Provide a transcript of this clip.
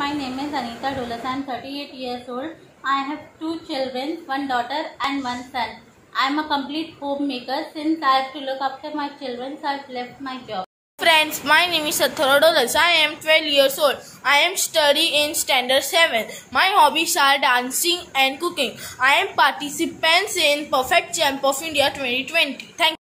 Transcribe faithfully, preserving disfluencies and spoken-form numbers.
my name is Anita Dolas. I am thirty-eight years old. I have two children, one daughter and one son. I am a complete homemaker. Since I have to look after my children, so I have left my job. Friends, my name is Sathara Dolas. I am twelve years old. I am studying in standard seven. My hobbies are dancing and cooking. I am participants in Perfect Champ of India twenty twenty. Thank you.